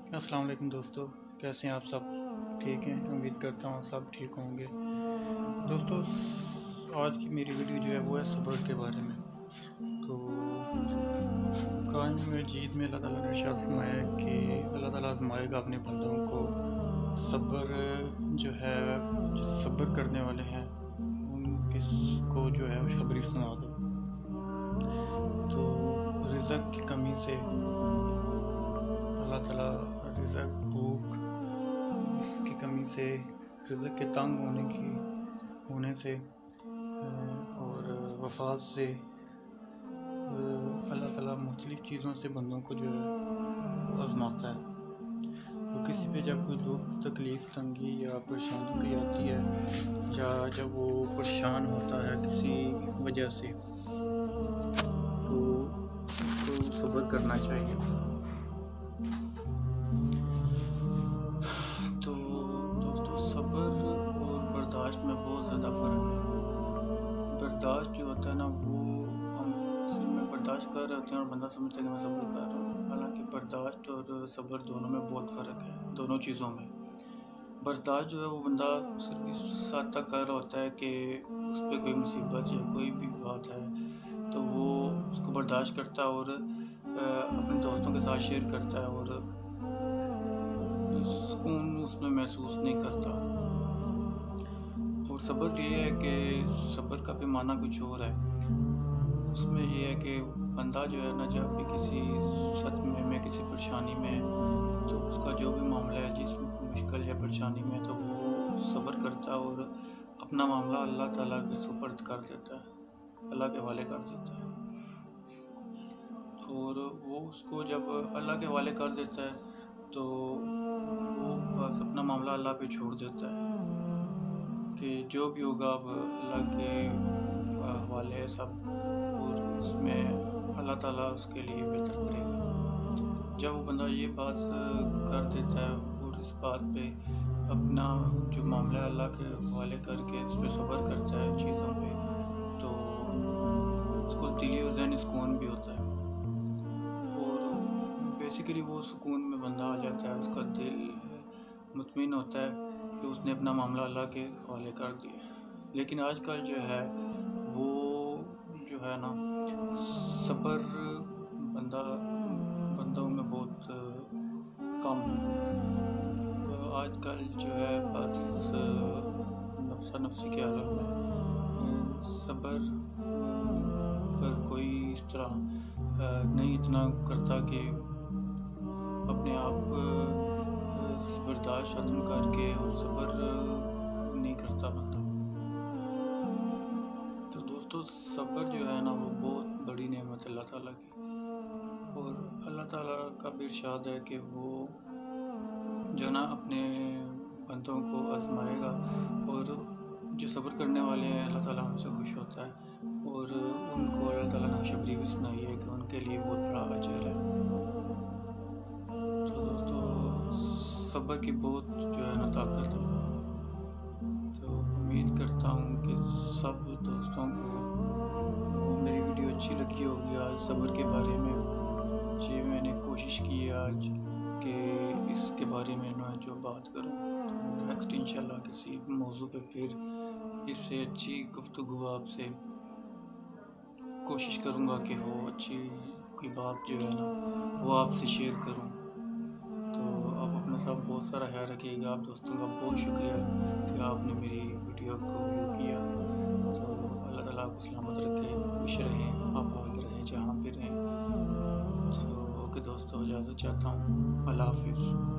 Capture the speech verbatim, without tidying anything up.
अस्सलाम वालेकुम दोस्तों, कैसे हैं आप सब? ठीक हैं, उम्मीद करता हूँ सब ठीक होंगे। दोस्तों, आज की मेरी वीडियो जो है वो है सब्र के बारे में। तो कुरान मजीद में अल्लाह ताला ने इरशाद फरमाया है कि अल्लाह ताला आज़माएगा अपने बंदों को। सब्र जो है, जो सब्र करने वाले हैं उनको जो है खुशखबरी सुना दो। तो रिज़्क़ की कमी से अल्लाह ताला रिज़्क़, भूख, इसकी कमी से, रिज़्क़ के तंग होने की होने से और वफ़ात से अल्लाह ताला मुख्तलिफ़ चीज़ों से बंदों को जो है आज़माता है। तो किसी पे जब कोई दुख, तकलीफ़, तंगी या परेशानी आती है, या जब वो परेशान होता है किसी वजह से, तो उसको सब्र करना चाहिए। तो दोस्तों, सब्र और बर्दाश्त में बहुत ज़्यादा फ़र्क है। बर्दाश्त जो होता है ना, वो हम सिर्फ में बर्दाश्त कर रहे होते हैं और बंदा समझता है कि मैं सब्र कर रहा हूँ। हालांकि बर्दाश्त और सब्र दोनों में बहुत फ़र्क है, दोनों चीज़ों में। बर्दाश्त जो है वो बंदा सिर्फ इस हद तक कर रहा होता है कि उस पर कोई मुसीबत या कोई भी बात है तो वो उसको बर्दाश्त करता है और अपने दोस्तों के साथ शेयर करता है और सुकून उसमें महसूस नहीं करता। और सब्र ये है कि सब्र का भी माना कुछ और है। उसमें ये है कि बंदा जो है ना, जब भी किसी सदमे में, किसी परेशानी में, तो उसका जो भी मामला है, जिस मुश्किल या परेशानी में, तो वो सब्र करता है और अपना मामला अल्लाह ताला के सुपर्द कर देता है, अल्लाह के हवाले कर देता है। और वो उसको जब अल्लाह के हवाले कर देता है तो वो बस अपना मामला अल्लाह पे छोड़ देता है कि जो भी होगा अब अल्लाह के हवाले है सब, और उसमें अल्लाह ताला उसके लिए बेहतर करेगा। जब वो बंदा ये बात कर देता है और इस बात पे अपना जो मामला है अल्लाह के हवाले करके उस पर सब्र करता है चीज़ों पे, तो उसको दिली और ज़हनी सुकून भी होता है। बेसिकली वो सुकून में बंदा आ जाता है, उसका दिल मुतमिन होता है कि उसने अपना मामला अल्लाह के हवाले कर दिया। लेकिन आजकल जो है वो जो है ना, सब्र बंदा बंदों में बहुत कम है। तो आजकल जो है बस नफ्सा नफ्सी के हालत में सब्र पर कोई इस तरह नहीं इतना करता कि अपने आप बर्दाश्त खत्म करके और सब्र नहीं करता बंदा। तो दोस्तों, सब्र जो है ना वो बहुत बड़ी नेमत है अल्लाह ताला की, और अल्लाह ताला का भी इरशाद है कि वो जो ना अपने बंदों को आजमाएगा, और जो सब्र करने वाले हैं अल्लाह ताला उनसे खुश होता है, और उनको अल्लाह ताला ने खुशखबरी भी सुनाई है कि उनके लिए बहुत बड़ा अजर है। सब्र की बहुत जो है ना ताकत है। तो उम्मीद करता हूँ कि सब दोस्तों को मेरी वीडियो अच्छी लगी होगी आज सब्र के बारे में। जी, मैंने कोशिश की है आज कि इसके बारे में ना जो बात करूँ। तो नेक्स्ट इंशाल्लाह किसी मौजू पे फिर इससे अच्छी गुफ्तगू आपसे कोशिश करूँगा कि हो अच्छी कोई बात जो है ना वो आपसे शेयर करूँ। सब बहुत सारा ख्याल रखिएगा। आप दोस्तों का बहुत शुक्रिया कि आपने मेरी वीडियो को व्यू किया। तो अल्लाह ताला आपको सलामत रखे, खुश रहें, आबाद रहें जहाँ पे रहें। तो ओके दोस्तों, इजाज़त चाहता हूँ। अल्लाह हाफिज़।